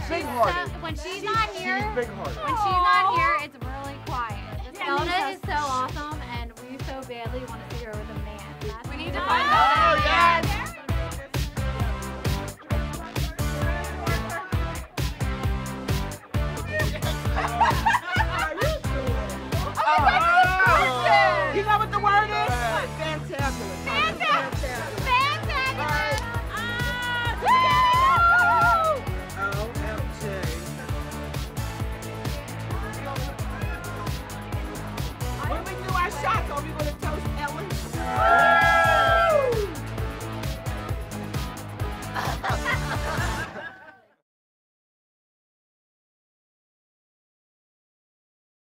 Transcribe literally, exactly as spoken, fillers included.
big-hearted. So, when she's not here, She's big-hearted. when she's not here, it's really quiet. Velda is so awesome, and we so badly want to see her with a man. That's We need to what- find Oh, out. yeah.